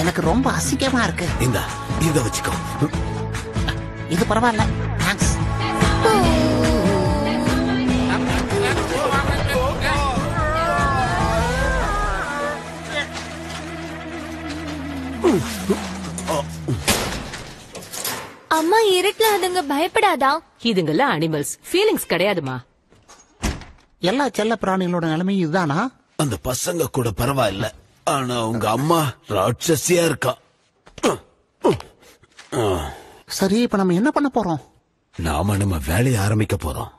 எனக்கு ரொம்ப அசிங்கமா இருக்கு. இத வச்சுக்கோ. இது பரவாயில்ல, தேங்க்ஸ். அம்மா இருட்டுல அதுங்க பயப்படாதா? இதுங்கெல்லாம் அனிமல்ஸ், ஃபீலிங்ஸ் கிடையாதுமா. எல்லா செல்ல பிராணிகளோட நிலைமையும் இதுதானா? அந்த பசங்க கூட பரவாயில்ல, ஆனா உங்க அம்மா ராட்சசியா இருக்கா. சரி, இப்ப நம்ம என்ன பண்ண போறோம்? நாம நம்ம வேலையை ஆரம்பிக்க போறோம்.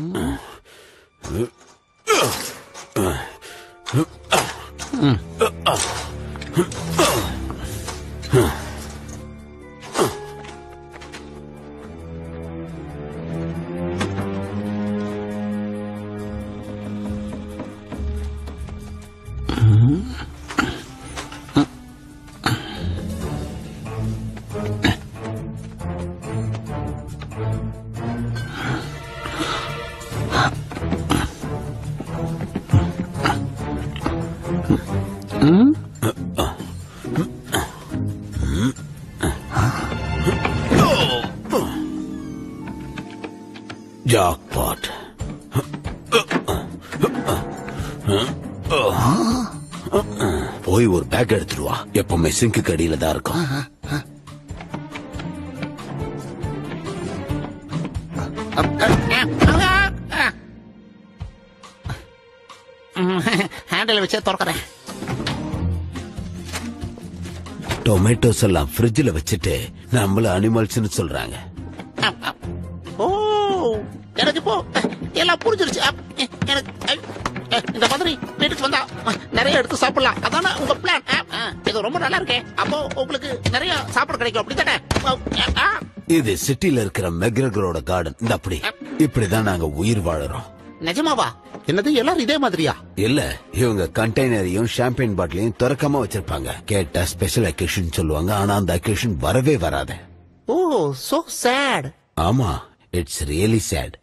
ஜாக்பாட். போய் ஒரு பேக் எடுத்துருவா. எப்பவுமே சிங்க்கு கடியில தான் இருக்கும். ஹேண்டில் வச்சே திறக்கிறேன். டொமேட்டோஸ் எல்லாம் ஃப்ரிட்ஜில் வச்சுட்டு நம்மள அனிமல்ஸ்னு சொல்றாங்க. ஓ, எனக்கு இப்போ எல்லாம் புரிஞ்சிருச்சு. எனக்கு இந்த மாதிரி வீட்டுக்கு வந்தா நிறைய எடுத்து சாப்பிடலாம், அதானே உங்க பிளான்? இது ரொம்ப நல்லா இருக்கே. அப்போ உங்களுக்கு நிறைய சாப்பிட கிடைக்கும், அப்படித்தானே? இது சிட்டில இருக்கிற மெக்ரகரோட கார்டன். இந்த அப்படி இப்படிதான் நாங்க உயிர் வாழறோம். நிஜமாவா? என்னது, எல்லாரும் இதே மாதிரியா? இல்ல, இவங்க கண்டெய்னரையும் ஷாம்பெயின் பாட்டிலையும் திறக்காம வச்சிருப்பாங்க. கேட்டா ஸ்பெஷல் அக்கேஷன் சொல்லுவாங்க, ஆனா அந்த அக்கேஷன் வரவே வராது. Oh, so sad. ஆமா, இட்ஸ் ரியலி சேட்.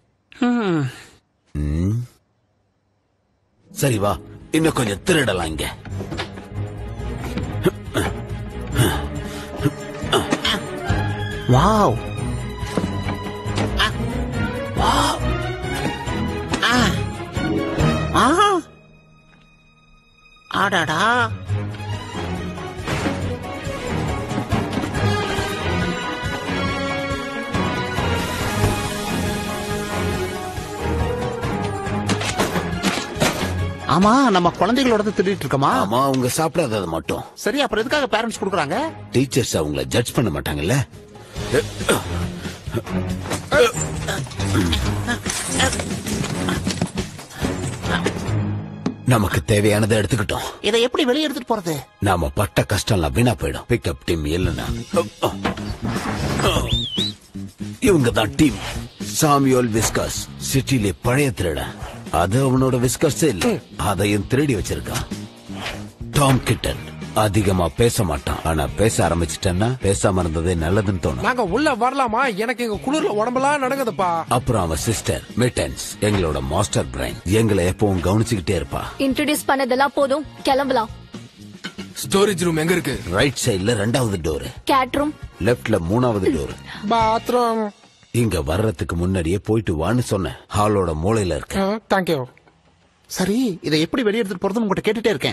சரி வா, இன்னும் கொஞ்சம் திருடலாம் இங்க. வாவ், ஆடாடா. ஆமா, நம்ம குழந்தைகளோட திருடிட்டு இருக்கோமா? ஆமா, அவங்க சாப்பிடாதது மட்டும். சரி, அப்புறம் எதுக்காக பேரண்ட்ஸ் கொடுக்குறாங்க? டீச்சர்ஸ் அவங்கள ஜட்ஜ் பண்ண மாட்டாங்கல்ல. நமக்கு தேவையானதை எடுத்துக்கிட்டோம். இதை எப்படி வெளியே எடுத்துட்டு போறது? நாம பட்ட கஷ்டம் எல்லாம் வீணா போயிடும். பிக்கப் டீம் இல்லைன்னா. இவங்க தான் டீம். சாமியோல் விஸ்கஸ் சிட்டிலே பழைய திருட. அது அவனோட விஸ்கஸ் இல்ல, அதையும் திருடி வச்சிருக்கான். டாம் கிட்டன் அதிகமா பேச மாட்டான், ஆனா பேச ஆரம்பிச்சிட்டேன்னா பேசாம இருந்ததே நல்லதுன்னு தோணும். நாங்க உள்ள வரலாமா? எனக்கு எங்க குளிர்ல உடம்பெல்லாம் நடக்குதுப்பா. அப்புறம் அவன் சிஸ்டர் மிட்டன்ஸ், எங்களோட மாஸ்டர் பிரைன். எங்களை எப்பவும் கவனிச்சுக்கிட்டே இருப்பா. இன்ட்ரோடியூஸ் பண்ணதெல்லாம் போதும், கிளம்பலாம். ஸ்டோரேஜ் ரூம் எங்க இருக்கு? ரைட் சைடுல 2வது டோர். கேட் ரூம் லெப்ட்ல 3வது டோர். பாத்ரூம் இங்க வர்றதுக்கு முன்னாடியே போயிட்டு வான்னு சொன்னேன். ஹாலோட மூலையில இருக்கு. தேங்க்யூ. சரி, இதை எப்படி வெளியே எடுத்துட்டு போறது உங்ககிட்ட கேட்டுட்டே இருக்கேன்.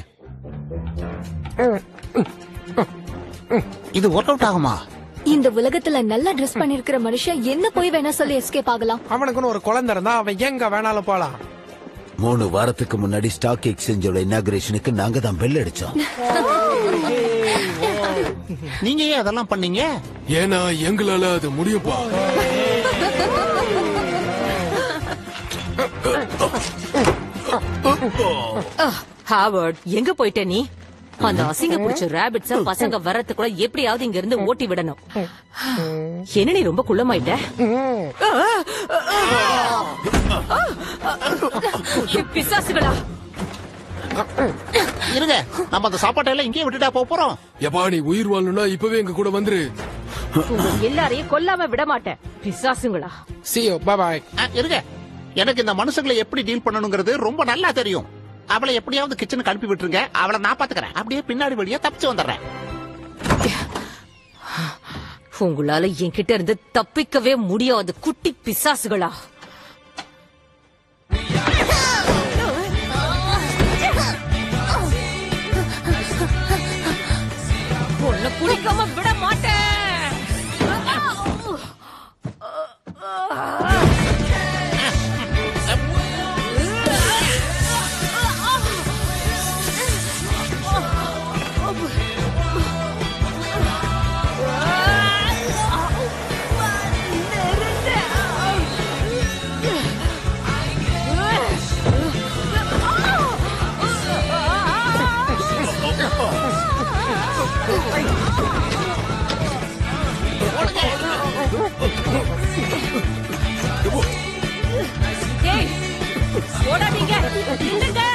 இது ஒர்க் அவுட் ஆகுமா? இந்த உலகத்துல நல்லா ட்ரெஸ் பண்ணிருக்கிற மனுஷன் என்ன போய் வேணா சொல்லி எஸ்கேப் ஆகலாம். அவனுக்குன்னு ஒரு குழந்தை இருந்தா அவன் எங்க வேணாலும் போலாம். 3 வாரத்துக்கு முன்னாடி ஸ்டாக் எக்ஸ்சேஞ்சோட இனாகுரேஷனுக்கு நாங்க தான் பெல் அடிச்சோம். நீங்க ஏன் அதெல்லாம் பண்ணீங்க? ஏன்னா எங்களால அது முடியும்பா. ஹாவர்ட், எங்க போயிட்ட நீ? அந்த அசிங்க புடிச்ச ராபிட்ஸ பசங்க வர்றதுக்குள்ள எப்படியாவது இங்க இருந்து ஓட்டி விடணும். என்ன நீ ரொம்ப குள்ளமாயிட்ட? பிசாசுகளா! இருங்க, நம்ம அந்த சாப்பாட்டெல்லாம் இங்கேயே விட்டுட்டா போறோம். எப்பா, நீ உயிர் வாழணும்னா இப்பவே எங்க கூட வந்துரு. எல்லாரையும் கொல்லாம விட மாட்டேன், பிசாசுங்களா. See you, bye bye. இருங்க, எனக்கு இந்த மனுஷங்களை எப்படி டீல் பண்ணணுங்கிறது ரொம்ப நல்லா தெரியும். அவளை எப்படியாவது கிச்சனுக்கு அனுப்பி விட்டுருங்க, அவளை நான் பாத்துக்கிறேன். அப்படியே பின்னாடி வழியா தப்பிச்சு வந்துடுறேன். உங்களால என்கிட்ட இருந்து தப்பிக்கவே முடியாது குட்டி பிசாசுகளா. உன்னை பிடிக்காம விட மாட்டேன். ஏய், ஓடாதீங்க, நில்லுங்க.